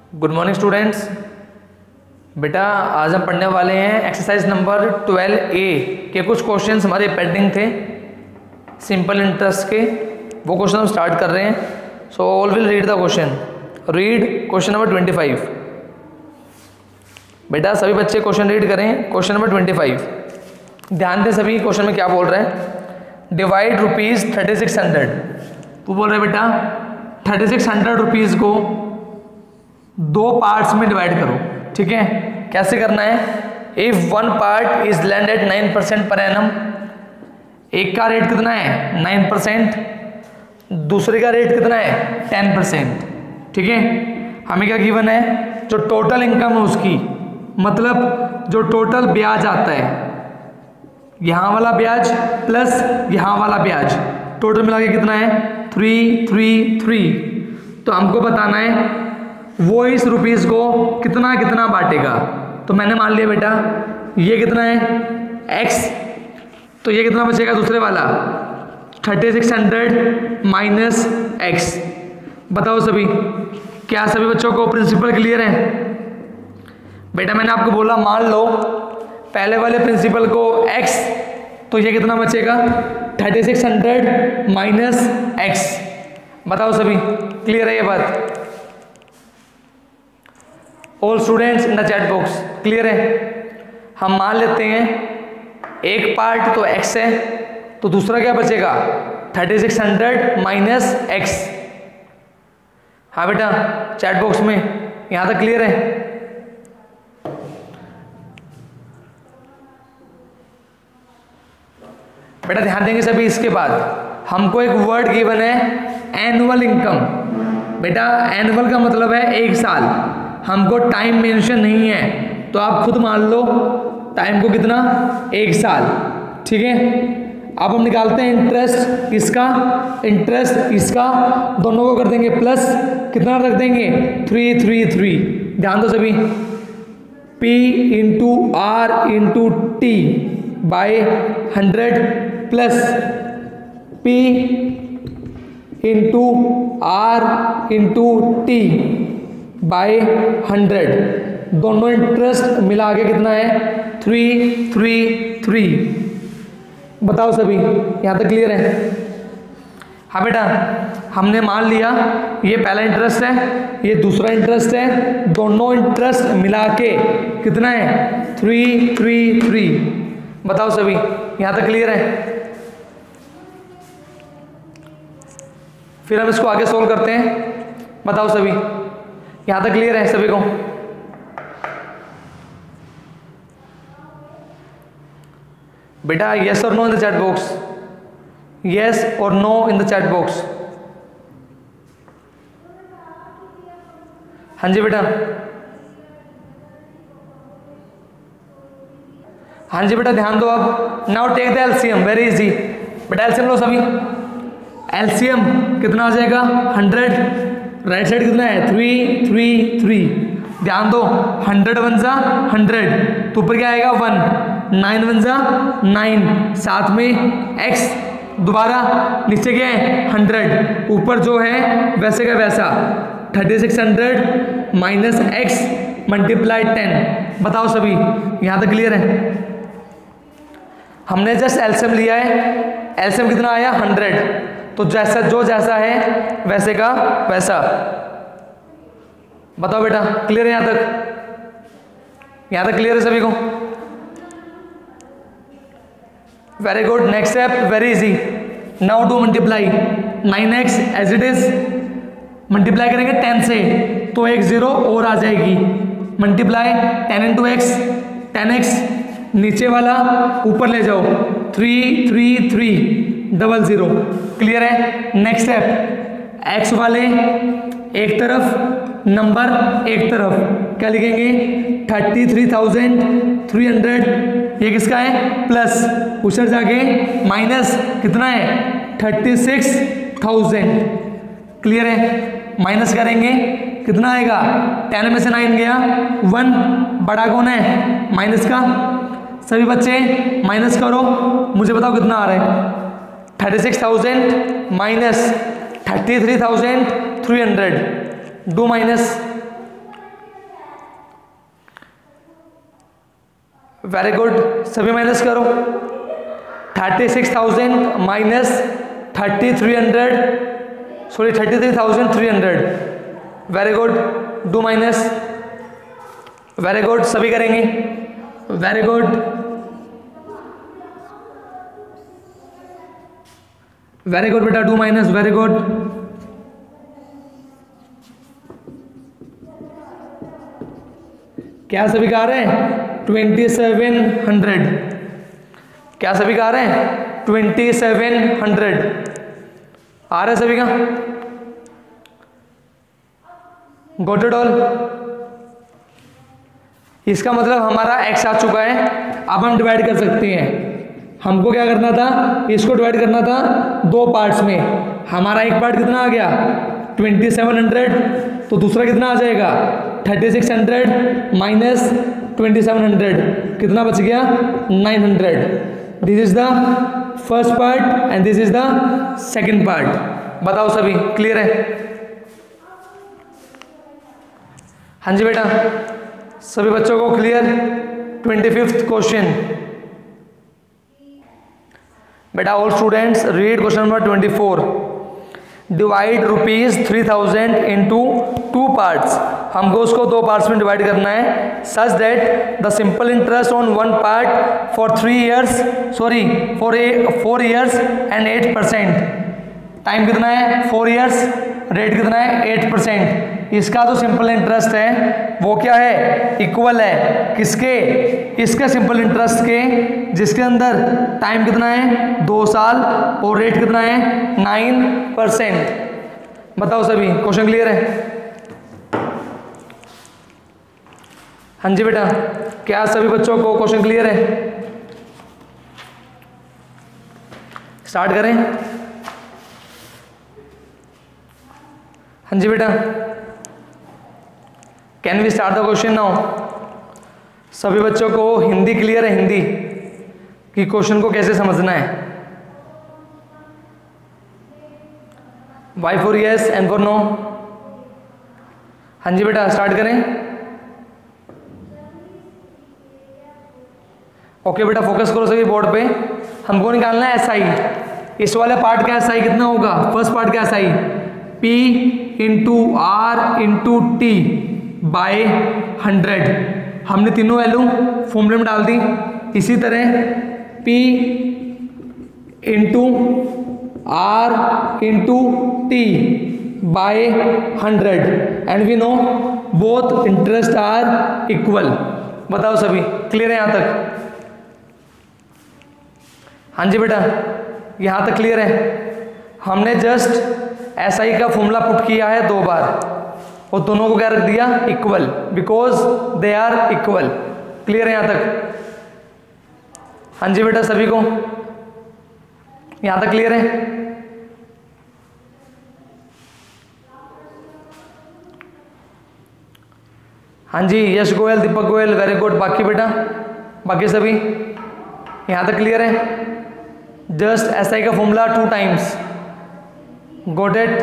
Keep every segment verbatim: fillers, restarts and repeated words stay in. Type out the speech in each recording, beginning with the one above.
Good morning students. बेटा आज हम पढ़ने वाले हैं एक्सरसाइज नंबर ट्वेल्व ए के कुछ क्वेश्चंस हमारे पेंडिंग थे सिंपल इंटरेस्ट के, वो क्वेश्चन हम स्टार्ट कर रहे हैं। So all will read the question. Read question number twenty five. बेटा सभी बच्चे क्वेश्चन रीड करें। क्वेश्चन नंबर ट्वेंटी फाइव, ध्यान दें सभी क्वेश्चन में क्या बोल रहे हैं। Divide rupees thirty six hundred. वो बोल रहे हैं बेटा थर्टी सिक्स हंड्रेड रुपीज़ को दो पार्ट्स में डिवाइड करो। ठीक है, कैसे करना है। If one part is lent at nine percent पर एनम, एक का रेट कितना है नाइन परसेंट, दूसरे का रेट कितना है टेन परसेंट। ठीक है, हमें क्या गिवन है, जो टोटल इनकम है उसकी, मतलब जो टोटल ब्याज आता है, यहाँ वाला ब्याज प्लस यहाँ वाला ब्याज, टोटल मिला के कितना है थ्री थ्री थ्री। तो हमको बताना है वो इस रुपीज़ को कितना कितना बांटेगा। तो मैंने मान लिया बेटा ये कितना है x, तो ये कितना बचेगा दूसरे वाला thirty six hundred minus x. बताओ सभी, क्या सभी बच्चों को प्रिंसिपल क्लियर है। बेटा मैंने आपको बोला मान लो पहले वाले प्रिंसिपल को x, तो ये कितना बचेगा thirty six hundred minus x. बताओ सभी क्लियर है ये बात। All students in the chat box clear है। हम मान लेते हैं एक पार्ट तो x है, तो दूसरा क्या बचेगा thirty six hundred minus x. हाँ बेटा चैट बॉक्स में यहाँ तक क्लियर है। बेटा ध्यान देंगे सभी, इसके बाद हमको एक वर्ड गिवन है एनुअल इनकम। बेटा एनुअल का मतलब है एक साल, हमको टाइम मेंशन नहीं है, तो आप खुद मान लो टाइम को कितना एक साल। ठीक है, अब हम निकालते हैं इंटरेस्ट इसका, इंटरेस्ट इसका, दोनों को कर देंगे प्लस, कितना रख देंगे थ्री थ्री थ्री। ध्यान दो सभी, P into R into T by hundred plus P into R into T by hundred, दोनों इंटरेस्ट मिला के कितना है थ्री थ्री थ्री। बताओ सभी यहाँ तक क्लियर है। हाँ बेटा हमने मान लिया ये पहला इंटरेस्ट है, ये दूसरा इंटरेस्ट है, दोनों इंटरेस्ट मिला के कितना है थ्री थ्री थ्री। बताओ सभी यहाँ तक क्लियर है। फिर हम इसको आगे सोल्व करते हैं। बताओ सभी यहाँ तक क्लियर है सभी को। बेटा यस और no in the chat box, yes और no in the chat box. हाँ जी बेटा, हाँ जी बेटा ध्यान दो। अब now take the LCM, very easy. बेटा एलसीएम लो सभी। एलसीएम कितना आ जाएगा हंड्रेड, राइट साइड कितना है थ्री थ्री थ्री। ध्यान दो हंड्रेड वन जा हंड्रेड, तो ऊपर क्या आएगा वन, नाइन वन जा नाइन, साथ में एक्स, दोबारा नीचे क्या है हंड्रेड, ऊपर जो है वैसे का वैसा thirty six hundred minus x multiply ten. बताओ सभी यहाँ तक क्लियर है। हमने जस्ट एलसीएम लिया है, एलसीएम कितना आया हंड्रेड, तो जैसा जो जैसा है वैसे का वैसा। बताओ बेटा क्लियर है यहाँ तक, यहाँ तक क्लियर है सभी को। Very good, next step very easy. Now to multiply nine x as it is, multiply करेंगे टेन से तो एक जीरो और आ जाएगी, multiply ten into x, ten x, नीचे वाला ऊपर ले जाओ three three three double zero. Clear है। नेक्स्ट स्टेप एक्स वाले एक तरफ, नंबर एक तरफ, क्या लिखेंगे thirty three thousand three hundred, ये किसका है प्लस, उधर जाके माइनस कितना है थर्टी सिक्स थाउजेंड। क्लियर है। माइनस करेंगे कितना आएगा, टेन में से नाइन गया वन, बड़ा कौन है माइनस का। सभी बच्चे माइनस करो, मुझे बताओ कितना आ रहा है thirty six thousand minus thirty three thousand three hundred, do minus. Very good, सभी माइनस करो। Thirty six thousand minus thirty three hundred sorry thirty three thousand three hundred. Very good, do minus. Very good, सभी करेंगे। Very good, very good बेटा, do minus. Very good, क्या सभी कह रहे हैं ट्वेंटी सेवन हंड्रेड? क्या सभी कह रहे हैं ट्वेंटी सेवन हंड्रेड? आ रहा है सभी का? Got it all? इसका मतलब हमारा x आ चुका है, अब हम डिवाइड कर सकते हैं। हमको क्या करना था, इसको डिवाइड करना था दो पार्ट्स में। हमारा एक पार्ट कितना आ गया ट्वेंटी सेवन हंड्रेड, तो दूसरा कितना आ जाएगा thirty six hundred minus twenty seven hundred, कितना बच गया nine hundred. This is the first part and this is the second part. बताओ सभी क्लियर है? हाँ जी बेटा, सभी बच्चों को क्लियर? ट्वेंटी फिफ्थ क्वेश्चन बेटा, all students read question number twenty four. Divide rupees three thousand into two parts. हमको उसको दो पार्ट्स में डिवाइड करना है such that the simple interest on one part for three years sorry for a four years and at percent. Time कितना है four years, rate कितना है एट परसेंट। इसका जो सिंपल इंटरेस्ट है वो क्या है इक्वल है किसके, इसके सिंपल इंटरेस्ट के, जिसके अंदर टाइम कितना है दो साल और रेट कितना है नाइन परसेंट। बताओ सभी क्वेश्चन क्लियर है? हाँ जी बेटा, क्या सभी बच्चों को क्वेश्चन क्लियर है? स्टार्ट करें? हाँ जी बेटा, can we start the question now? सभी बच्चों को हिंदी क्लियर है? हिंदी कि क्वेश्चन को कैसे समझना है? Y for yes and for no? हाँ जी बेटा, स्टार्ट करें? ओके बेटा, फोकस करो सभी बोर्ड पे। हमको निकालना है एस आई। इस वाले पार्ट का एस आई कितना होगा? फर्स्ट पार्ट का S I P into R into T by hundred. हमने तीनों वैल्यू फॉर्मूले में डाल दी। इसी तरह P into R into T by hundred and we know both interest are equal. बताओ सभी क्लियर है यहाँ तक? हाँ जी बेटा, यहाँ तक क्लियर है? हमने जस्ट एस आई का फॉर्मूला पुट किया है दो बार और दोनों को क्या रख दिया equal, because they are equal. Clear है यहाँ तक? हाँ जी बेटा, सभी को यहाँ तक क्लियर है? हाँ जी, यश गोयल, दीपक गोयल, वेरी गुड। बाकी बेटा, बाकी सभी यहाँ तक क्लियर है? जस्ट एस आई का formula two times, got it?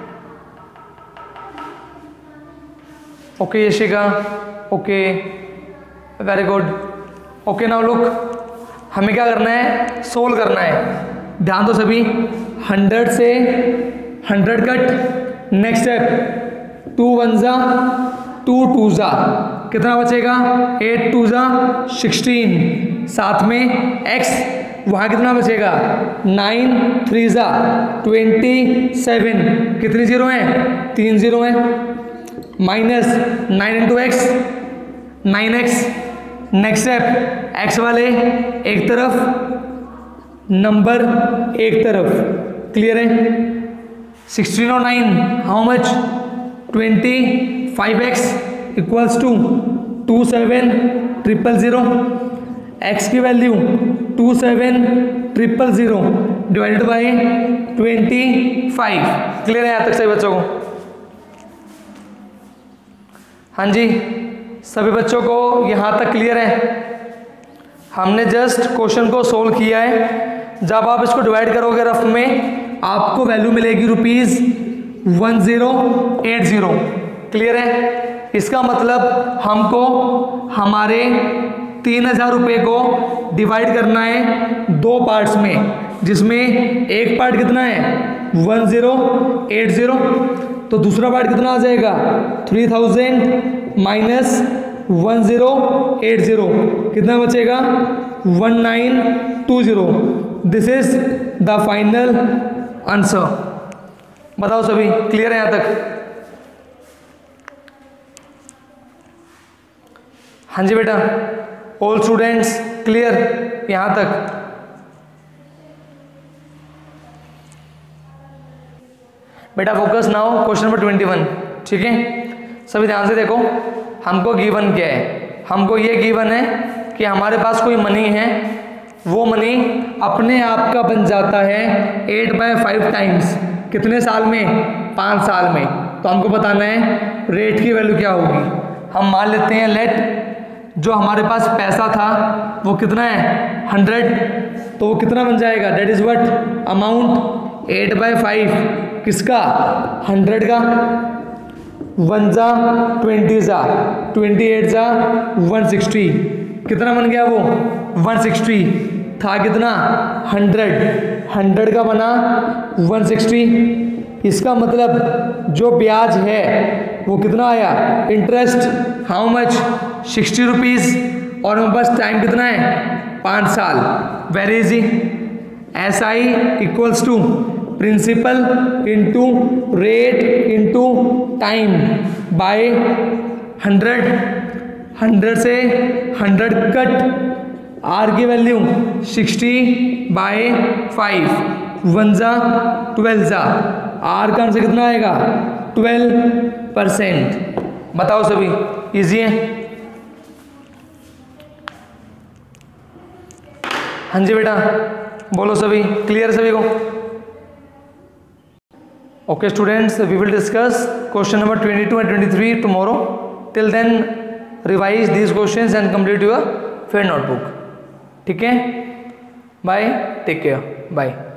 Okay Yashika, okay very good. Okay now look, हमें क्या करना है सोल्व करना है। ध्यान दो सभी, हंड्रेड से hundred cut, next step two one ज़ा टू टू ज़ा, कितना बचेगा एट टू ज़ा सिक्सटीन, साथ में एक्स वहाँ कितना बचेगा नाइन थ्री ज़ा ट्वेंटी सेवन, कितनी जीरो हैं तीन जीरो हैं, minus nine into x nine x. Next step x वाले एक तरफ, नंबर एक तरफ। क्लियर है? सिक्सटीन और nine how much twenty five x equals to two seven triple zero. X की value two seven triple zero divided by twenty five. Clear है यहाँ तक सभी बच्चों को? हाँ जी, सभी बच्चों को यहाँ तक क्लियर है? हमने जस्ट क्वेश्चन को सोल्व किया है। जब आप इसको डिवाइड करोगे रफ में, आपको वैल्यू मिलेगी rupees one zero eight zero. Clear है? इसका मतलब हमको हमारे तीन हजार रुपये को डिवाइड करना है दो पार्ट्स में, जिसमें एक पार्ट कितना है वन ज़ीरो एट ज़ीरो, तो दूसरा पार्ट कितना आ जाएगा three thousand minus one zero eight zero, कितना बचेगा one nine two zero. This is the final answer. बताओ सभी क्लियर है यहाँ तक? हाँ जी बेटा, ऑल स्टूडेंट्स क्लियर यहाँ तक? बेटा focus now question number twenty one. ठीक है, सभी ध्यान से देखो। हमको गिवन क्या है? हमको ये गिवन है कि हमारे पास कोई मनी है, वो मनी अपने आप का बन जाता है एट बाय फाइव टाइम्स। कितने साल में? पाँच साल में। तो हमको बताना है रेट की वैल्यू क्या होगी। हम मान लेते हैं लेट जो हमारे पास पैसा था वो कितना है हंड्रेड, तो वो कितना बन जाएगा? That is what amount eight by five किसका? हंड्रेड का। वन जा ट्वेंटी जा ट्वेंटी एट जा वन सिक्सटी, कितना बन गया वो? वन सिक्सटी था कितना? हंड्रेड। हंड्रेड का बना वन सिक्सटी। इसका मतलब जो ब्याज है वो कितना आया? Interest how much? Sixty rupees. और हमारे पास टाइम कितना है? पाँच साल। Very easy. S I equals to principal into rate into time by hundred. Hundred से हंड्रेड कट, आर की value sixty by five, one जा ट्वेल्व जा, आर का आंसर कितना आएगा? Twelve percent. बताओ सभी, इजी है? हाँ जी बेटा, बोलो सभी क्लियर सभी को? Okay students, we will discuss question number twenty two and twenty three tomorrow. Till then revise these questions and complete your fair notebook. ठीक है, बाय, टेक केयर, बाय।